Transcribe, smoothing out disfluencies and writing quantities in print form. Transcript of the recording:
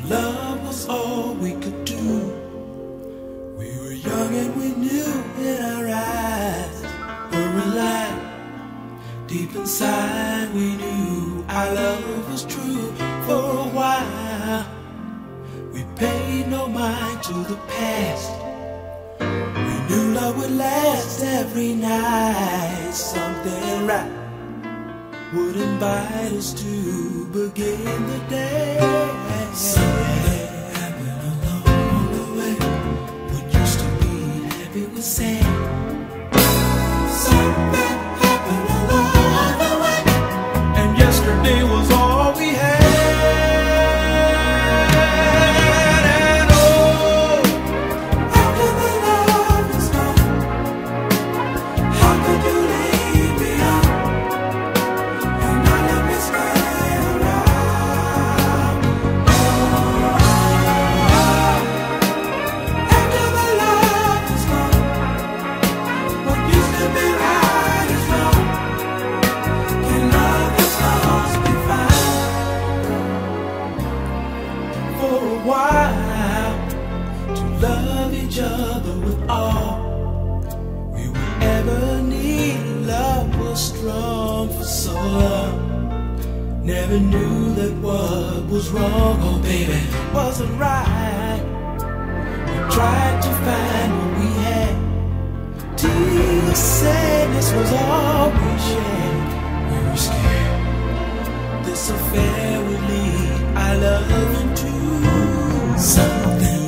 love was all we could do. We were young and we knew in our eyes were alive. Deep inside we knew our love was true. For a while we paid no mind to the past. We knew love would last every night. Something right would invite us to begin the day. Something happened along the way. What used to be happy was sad. Something happened along the way, and yesterday was all we had. And oh, after the love is gone, how could you leave me on? And not let me stay around. After the love is gone, what used to be right is wrong. Can love that's lost be found? For a while, to love each other with all we would ever need. Love was strong for so long. Never knew that what was wrong, oh baby, wasn't right. We tried to find what we had. Till sadness was all we shared. We were scared this affair would lead our love into something